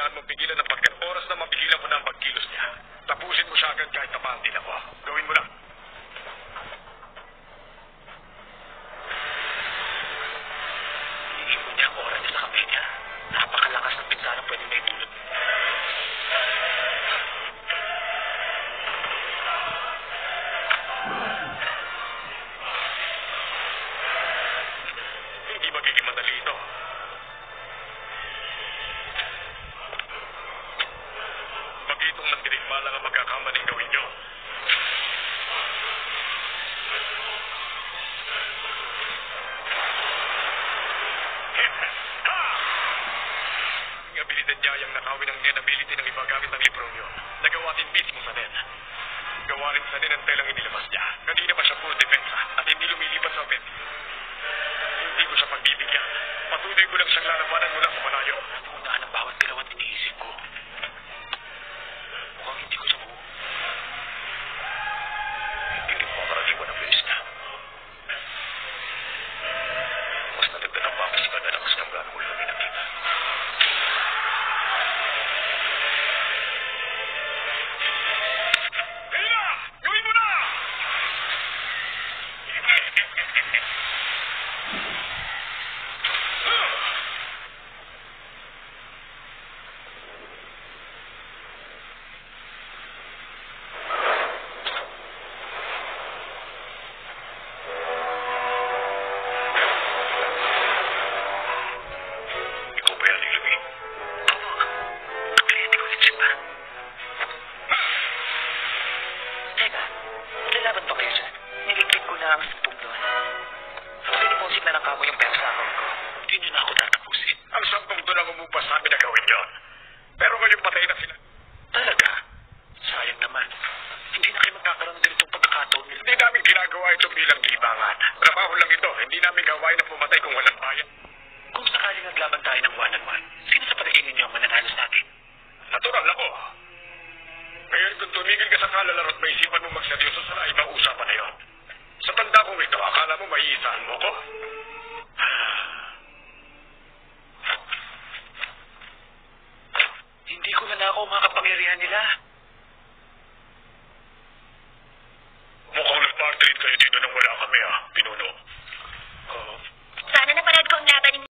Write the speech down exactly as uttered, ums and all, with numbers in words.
kailangan mong pigilan ang pagkat oras na mapigilan mo na ang pagkilos niya. Tapusin mo siya agad kahit tapantin ako. Gawin mo lang. Iipon niya ang oras niya sa kamay niya. Napakalakas ng pinsanang pwede na itulog. Hindi magiging madali ito. Magitong ng dirigma lang ang magkakamaling gawin niyo. Ang abilidad niya yung nakawin ang inability ng iba gamit ang librong yun. Nagawa din mismo sa nen. Gawa rin sa nen ang telang inilabas niya. Kanina pa siya full depensa at hindi lumilipat sa offensive. Hindi ko siya pagbibigyan. Patuloy ko lang siyang lalabanan mula sa malayo. Unaan ang bawat galawan iniisip ko. Mukhang hindi ko siya buo. Hindi rin mo karaniwan ang bilis niya. Mas natagdan ang papisikal na lakas niyang gano'n ulit na pinakita. Kaya na! Gawin mo na! Ikaw ba yan, Ilumi? Opo. Ang kliyente ko ulit siya. Teka, lalaban ba kayo dyan? Niligpit ko na ang sampung doon. Piniposit na ng kamo yung pera sa account ko. Hindi niyo na ako tatapusin. Ang sampung doon ang umupas namin na gawin yon. Pero ngayon patay na sila. Talaga? Sayang naman. Hindi na kayo magkakaroon ng ganitong pagkakataon nila. Hindi namin ginagawa ito bilang libangan. Trabaho lang ito. Hindi namin gawain na pumatay kung walang bayan. Kung sakaling naglaban tayo ng one-on-one, sino sa palagay ninyo ang mananalo sa atin? Natural ako. Ngayon kung tumigil ka sa kalalaro at maisipan mo magseryoso sa ibang usapan na yon. Sa tanda kong ito, akala mo maiisahan mo ko? Hindi ko na ako makapangyarihan nila.